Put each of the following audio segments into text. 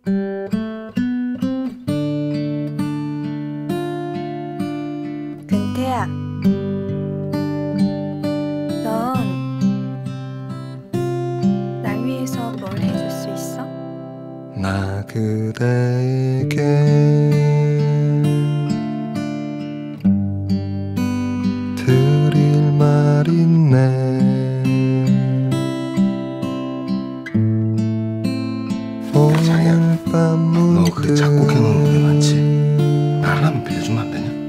근태야, 넌 날 위해서 뭘 해줄 수 있어? 나 그대에게 드릴 말 있네. 오늘 밤 너 그 작곡해놓은 노래 많지? 나를 한번 빌려주면 안 되냐?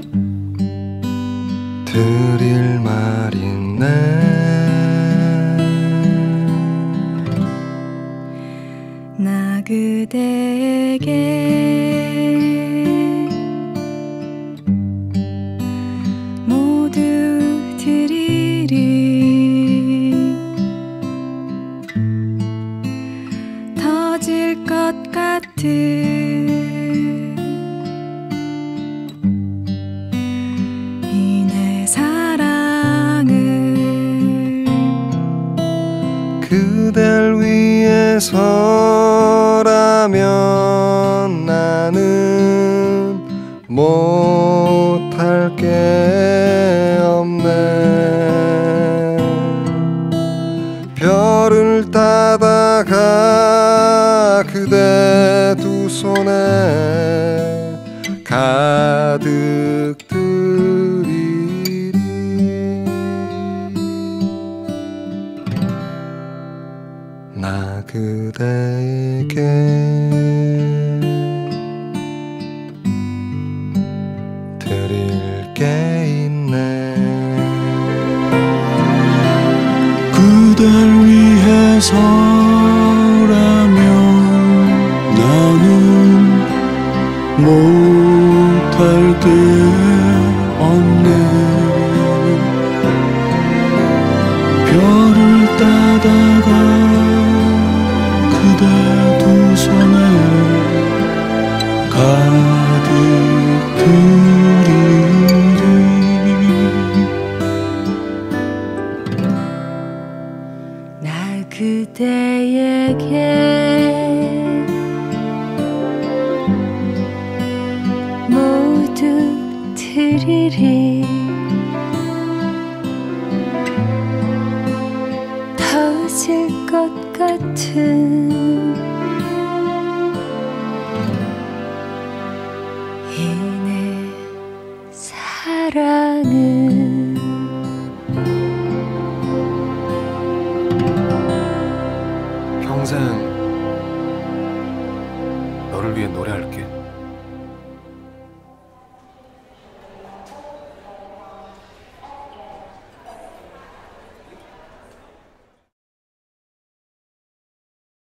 드릴 말 있네. 나 그대에게 모두 드리리. 터질 것 같은 이 내 사랑을 그댈 위해서라면 나는 못할 게 없네. 별을 따다가 그대 두 손에 가득 드리리. 나 그대에게 드릴 게 있네. 그댈 위해서라면 나는 못할 게 없네. 별을 따다가 그대 두 손에 가득 드리리. 나 그대에게 모두 드리리. 터질 것 같은 이 내 사랑을 평생 너를 위해 노래할게.